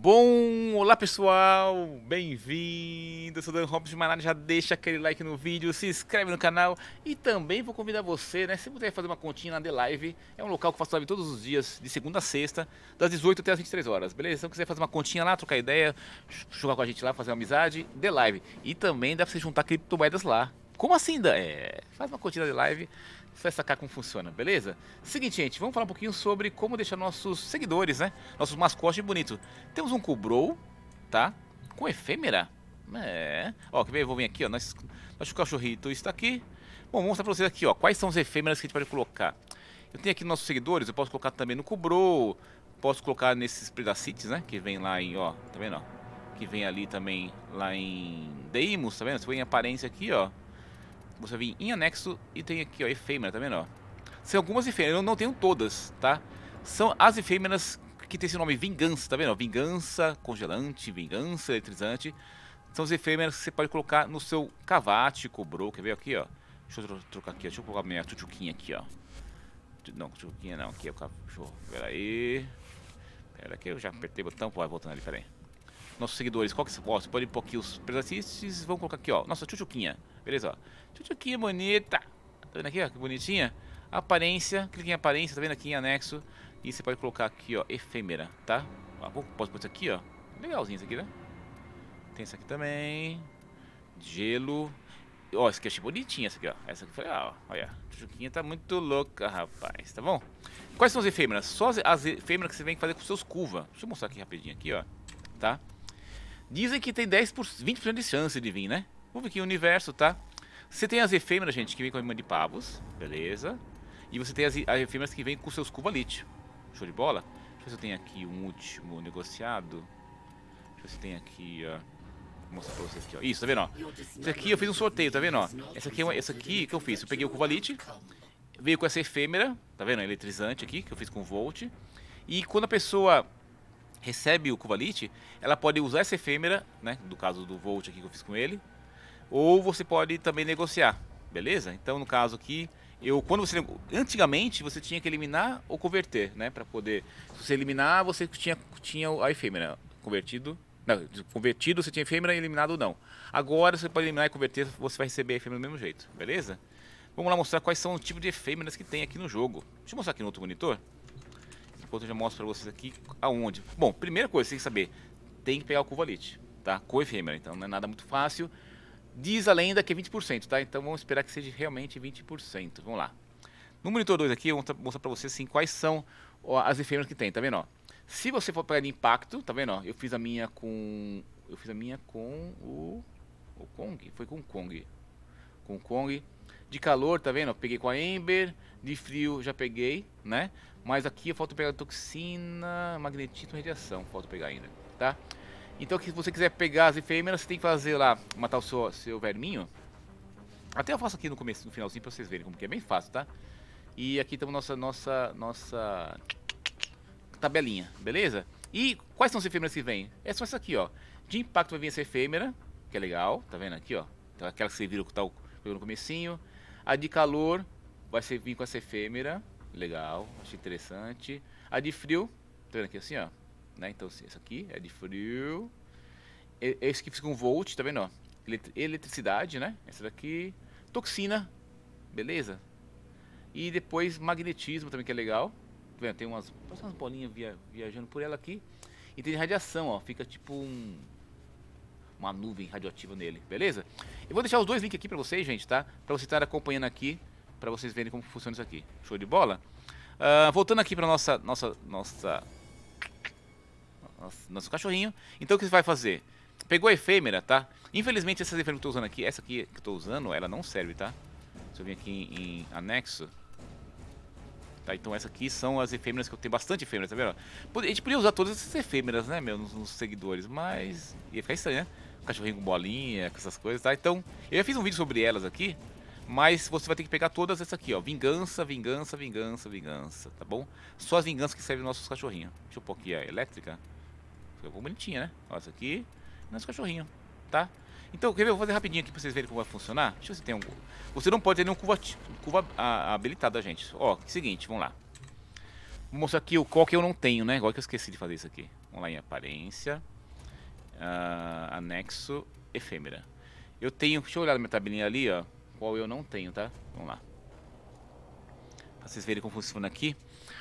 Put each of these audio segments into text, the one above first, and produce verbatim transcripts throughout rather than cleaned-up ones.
Bom, olá pessoal, bem-vindo, eu sou o Dan Robson de Manada, já deixa aquele like no vídeo, se inscreve no canal e também vou convidar você, né, se puder fazer uma continha na The Live, é um local que eu faço live todos os dias, de segunda a sexta, das dezoito até as vinte e três horas, beleza? Se você quiser fazer uma continha lá, trocar ideia, jogar com a gente lá, fazer uma amizade, The Live, e também dá pra você juntar criptomoedas lá. Como assim, Dan? É, faz uma continha na The Live, você vai sacar como funciona, beleza? Seguinte, gente, vamos falar um pouquinho sobre como deixar nossos seguidores, né? Nossos mascotes bonitos. Temos um Kubrou, tá? Com efêmera. É. Ó, quer ver? Eu vou vir aqui, ó. Nosso, nosso cachorrito está aqui. Bom, vou mostrar pra vocês aqui, ó. Quais são os efêmeras que a gente pode colocar. Eu tenho aqui nossos seguidores, eu posso colocar também no Kubrou. Posso colocar nesses Predacites, né? Que vem lá em, ó. Tá vendo, ó? Que vem ali também, lá em Deimos, tá vendo? Se for em aparência aqui, ó. Você vem em anexo e tem aqui, ó, efêmera, tá vendo, ó? São algumas efêmeras, eu não tenho todas, tá? São as efêmeras que tem esse nome Vingança, tá vendo? Vingança, congelante, vingança, eletrizante. São as efêmeras que você pode colocar no seu cavate, Kubrou, quer ver aqui, ó? Deixa eu trocar aqui, ó. Deixa eu colocar minha tchutchuquinha aqui, ó. Não, tchutchuquinha não, aqui é o cachorro. Pera aí. Pera aqui, eu já apertei o botão, vai voltando ali, pera aí. Nossos seguidores, qual que você pode? Você pode pôr aqui os predacistas, vamos colocar aqui, ó. Nossa, tchutchuquinha, beleza, ó. Tchutchuquinha bonita. Tá vendo aqui, ó, que bonitinha? Aparência, clique em aparência, tá vendo aqui em anexo. E você pode colocar aqui, ó, efêmera, tá? Ó, posso pôr isso aqui, ó. Legalzinho isso aqui, né? Tem essa aqui também. Gelo. Ó, essa aqui eu achei bonitinha, essa aqui, ó. Essa aqui foi legal, ó. Olha, a tchutchuquinha tá muito louca, rapaz, tá bom? Quais são as efêmeras? Só as, as efêmeras que você vem fazer com seus curva. Deixa eu mostrar aqui rapidinho, aqui, ó. Tá? Dizem que tem dez por cento, vinte por cento de chance de vir, né? Vamos ver aqui o universo, tá? Você tem as efêmeras, gente, que vem com a imã de pavos, beleza? E você tem as, as efêmeras que vem com seus cuvalite. Show de bola? Deixa eu ver se eu tenho aqui um último negociado. Deixa eu ver se tem aqui, ó. Vou mostrar pra vocês aqui, ó. Isso, tá vendo, ó? Isso aqui eu fiz um sorteio, tá vendo, ó? Essa aqui, é uma, essa aqui que eu fiz, eu peguei o cuvalite, veio com essa efêmera, tá vendo? Eletrizante aqui, que eu fiz com volt. E quando a pessoa recebe o cuvalite, ela pode usar essa efêmera, né? Do caso do volt aqui que eu fiz com ele. Ou você pode também negociar, beleza? Então no caso aqui, eu quando você antigamente você tinha que eliminar ou converter, né? Para poder, se você eliminar, você tinha tinha a efêmera convertido, não, convertido você tinha efêmera e eliminado não. Agora você pode eliminar e converter, você vai receber a efêmera do mesmo jeito, beleza? Vamos lá mostrar quais são os tipos de efêmeras que tem aqui no jogo. Deixa eu mostrar aqui no outro monitor. Enquanto eu já mostro para vocês aqui aonde. Bom, primeira coisa, você tem que saber, tem que pegar o cuvalite, tá? Com efêmera, então não é nada muito fácil. Diz a lenda que é vinte por cento, tá? Então vamos esperar que seja realmente vinte por cento. Vamos lá. No monitor dois aqui, eu vou mostrar pra vocês assim, quais são ó, as efêmeras que tem, tá vendo? Ó? Se você for pegar de impacto, tá vendo? Ó? Eu fiz a minha com... Eu fiz a minha com o... O Kong? Foi com o Kong. Com o Kong. De calor, tá vendo? Eu peguei com a Ember. De frio já peguei, né? Mas aqui falta pegar toxina, magnetismo e radiação. Falta pegar ainda, tá? Então, se você quiser pegar as efêmeras, você tem que fazer lá, matar o seu, seu verminho. Até eu faço aqui no começo, no finalzinho, pra vocês verem como que é bem fácil, tá? E aqui estamos nossa, nossa, nossa tabelinha, beleza? E quais são as efêmeras que vêm? É só essa aqui, ó. De impacto vai vir essa efêmera, que é legal, tá vendo aqui, ó? Então, aquela que você viu que tá no comecinho. A de calor vai ser, vir com essa efêmera, legal, achei interessante. A de frio, tá vendo aqui assim, ó? Né? Então esse aqui é de frio. Esse que fica com volt, tá vendo? Ó? Eletricidade, né? Essa daqui. Toxina, beleza? E depois magnetismo também, que é legal. Tá vendo? Tem umas, umas bolinhas via, viajando por ela aqui. E tem radiação, ó. Fica tipo um, uma nuvem radioativa nele, beleza? Eu vou deixar os dois links aqui pra vocês, gente, tá? Pra vocês estarem acompanhando aqui, pra vocês verem como funciona isso aqui. Show de bola? Uh, voltando aqui pra nossa, nossa, nossa... Nosso, nosso cachorrinho. Então o que você vai fazer? Pegou a efêmera, tá? Infelizmente essas efêmeras que eu tô usando aqui, essa aqui que eu tô usando, ela não serve, tá? Se eu vir aqui em, em anexo, tá? Então essas aqui são as efêmeras que eu tenho bastante efêmeras, tá vendo? A gente podia usar todas essas efêmeras, né, meu, nos, nos seguidores, mas ia ficar estranho, né? Cachorrinho com bolinha, com essas coisas, tá? Então, eu já fiz um vídeo sobre elas aqui, mas você vai ter que pegar todas essas aqui, ó. Vingança, vingança, vingança, vingança, tá bom? Só as vinganças que servem nos nossos cachorrinhos. Deixa eu pôr aqui a elétrica. Ficou bonitinha, né? Olha essa aqui, nosso cachorrinho, tá? Então, quer ver? Eu vou fazer rapidinho aqui pra vocês verem como vai funcionar. Deixa eu ver se tem um... Você não pode ter nenhum curva, curva a, a, habilitado, gente. Ó, seguinte, vamos lá. Vou mostrar aqui o qual que eu não tenho, né? Igual que eu esqueci de fazer isso aqui. Vamos lá em aparência. Uh, anexo, efêmera. Eu tenho, deixa eu olhar na minha tabelinha ali, ó. Qual eu não tenho, tá? Vamos lá. Pra vocês verem como funciona aqui.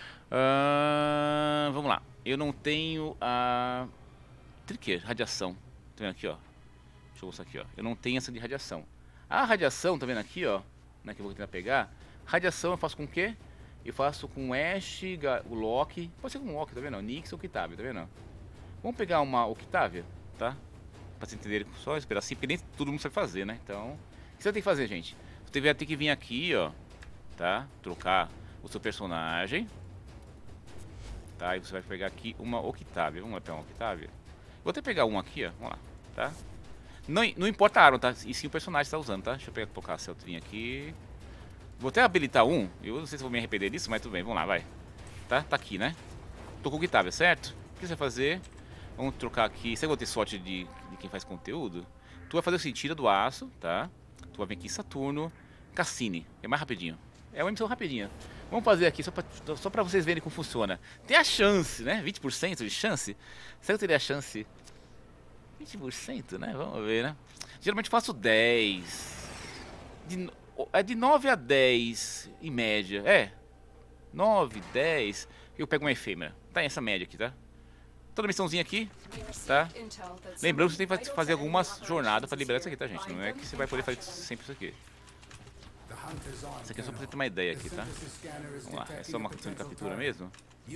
Uh, vamos lá. Eu não tenho a... Triqueira, radiação. Tá vendo aqui, ó? Deixa eu mostrar aqui, ó. Eu não tenho essa de radiação. A radiação, tá vendo aqui, ó? Né, que eu vou tentar pegar. Radiação eu faço com o quê? Eu faço com Ash, o Loki. Pode ser com o Loki, tá vendo? Nix ou Octavia, tá vendo? Vamos pegar uma Octavia, tá? Pra vocês entenderem, só esperar assim, porque nem todo mundo sabe fazer, né? Então, o que você tem que fazer, gente? Você vai ter que vir aqui, ó. Tá? Trocar o seu personagem. Tá? E você vai pegar aqui uma Octavia. Vamos lá pegar uma Octavia. Vou até pegar um aqui, ó. Vamos lá, tá? Não, não importa a arma, tá? E sim o personagem está usando, tá? Deixa eu pegar, colocar a Celtrinha aqui. Vou até habilitar um. Eu não sei se vou me arrepender disso, mas tudo bem. Vamos lá, vai. Tá? Tá aqui, né? Tô com o Octavia, certo? O que você vai fazer? Vamos trocar aqui. Você vai ter sorte de, de quem faz conteúdo? Tu vai fazer o seguinte, tira do aço, tá? Tu vai vir aqui Saturno, Cassini. É mais rapidinho. É uma emissão rapidinha. Vamos fazer aqui só pra, só pra vocês verem como funciona. Tem a chance, né? vinte por cento de chance. Será que eu teria a chance? vinte por cento, né? Vamos ver, né? Geralmente eu faço dez. De, é de nove a dez em média. É. nove, dez. Eu pego uma efêmera. Tá essa média aqui, tá? Toda missãozinha aqui, tá? Lembrando que você tem que fazer algumas jornadas para liberar isso aqui, tá, gente? Não é que você vai poder fazer sempre isso aqui. Isso aqui é só pra você ter uma ideia aqui, tá? Vamos lá, é só uma questão de captura mesmo.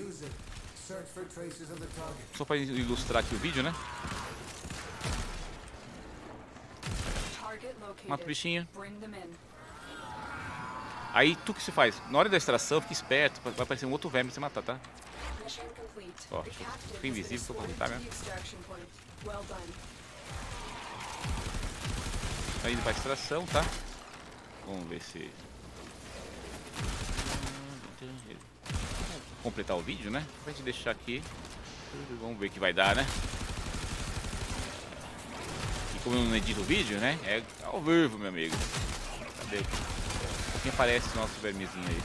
Só para ilustrar aqui o vídeo, né? Mata o bichinho. Aí, tu que se faz? Na hora da extração, fica esperto, vai aparecer um outro verme pra você matar, tá? Ó, fica invisível, tô com tá mesmo. Tá indo pra extração, tá? Vamos ver se... Vou completar o vídeo, né? Pra gente deixar aqui. Vamos ver o que vai dar, né? E como eu não edito o vídeo, né? É ao vivo, meu amigo. Cadê? Quem aparece o nosso vermezinho aí?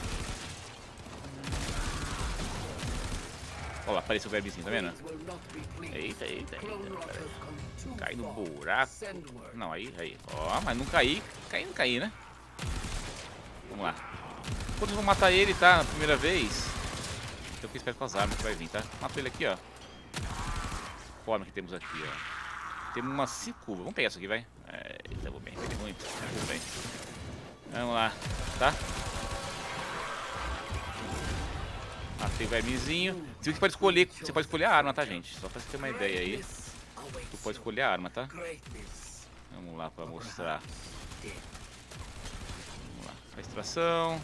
Olha lá, apareceu o vermezinho, tá vendo? Eita, eita, eita. Cai no buraco. Não, aí, aí. Ó, mas não caí. Caí, não caí, né? Vamos lá. Quando eu vou matar ele, tá? Na primeira vez. Eu fico esperto com as armas que vai vir, tá? Mato ele aqui, ó. Qual arma que temos aqui, ó? Temos uma cinco. Vamos pegar isso aqui, vai. É, eu vou bem, vai muito. Vou bem. Vamos lá, tá? Matei o vermezinho. Você pode escolher, você pode escolher a arma, tá, gente? Só pra você ter uma ideia aí. Tu pode escolher a arma, tá? Vamos lá pra mostrar. Vamos lá, a extração.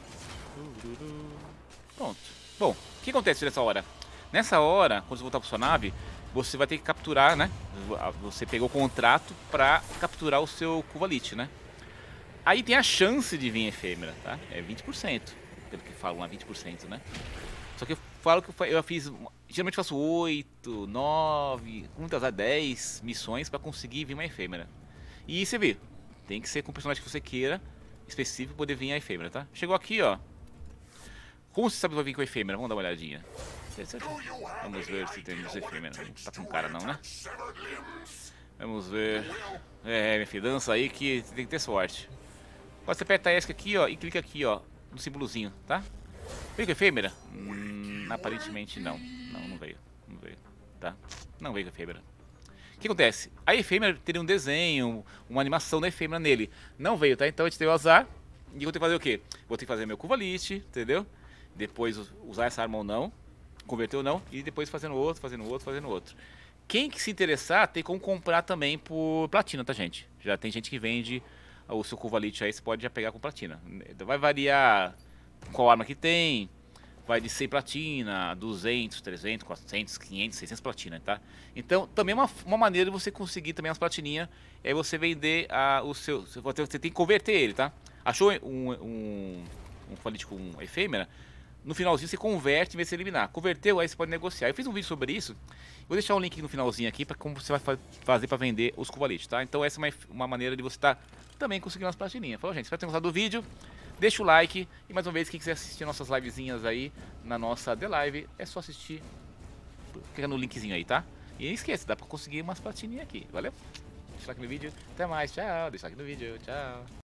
Pronto. Bom, o que acontece nessa hora? Nessa hora, quando você voltar pra sua nave, você vai ter que capturar, né? Você pegou o contrato pra capturar o seu Kuvalit, né? Aí tem a chance de vir efêmera, tá? É vinte por cento. Pelo que falam lá, vinte por cento, né? Só que eu falo que eu fiz... Geralmente faço oito, nove, muitas vezes dez missões pra conseguir vir uma efêmera. E você vê, tem que ser com o personagem que você queira, específico, poder vir a efêmera, tá? Chegou aqui, ó. Como você sabe que vai vir com a efêmera? Vamos dar uma olhadinha. Vamos ver se temos efêmera. Não tá com cara não, né? Vamos ver. É, minha filha, dança aí que tem que ter sorte. Você aperta essa aqui, ó, e clica aqui, ó, no símbolozinho, tá? Veio com efêmera? Hum, aparentemente não. Não, não veio. Não veio, tá? Não veio com efêmera. O que acontece? A efêmera teria um desenho, uma animação da efêmera nele. Não veio, tá? Então a gente teve o azar. E eu vou ter que fazer o quê? Vou ter que fazer meu Kuvalit, entendeu? Depois usar essa arma ou não. Converter ou não. E depois fazendo outro, fazendo outro, fazendo outro. Quem que se interessar, tem como comprar também por platina, tá, gente? Já tem gente que vende o seu Kuvalit aí, você pode já pegar com platina. Vai variar qual arma que tem. Vai de cem platina, duzentos, trezentos, quatrocentos, quinhentos, seiscentos platina, tá? Então, também uma, uma maneira de você conseguir também as platininhas é você vender a, o seu... Você tem que converter ele, tá? Achou um, um, um Kuvalit com efêmera? No finalzinho você converte em vez de eliminar. Converteu, aí você pode negociar. Eu fiz um vídeo sobre isso. Vou deixar um link no finalzinho aqui para como você vai fazer para vender os Kuvalit, tá? Então essa é uma, uma maneira de você estar tá também conseguindo as platininhas. Falou, gente? Espero que tenham gostado do vídeo. Deixa o like. E mais uma vez, quem quiser assistir nossas livezinhas aí na nossa The Live, é só assistir clica no linkzinho aí, tá? E não esqueça, dá pra conseguir umas platininhas aqui, valeu? Deixa o like no vídeo, até mais, tchau, deixa o like no vídeo, tchau.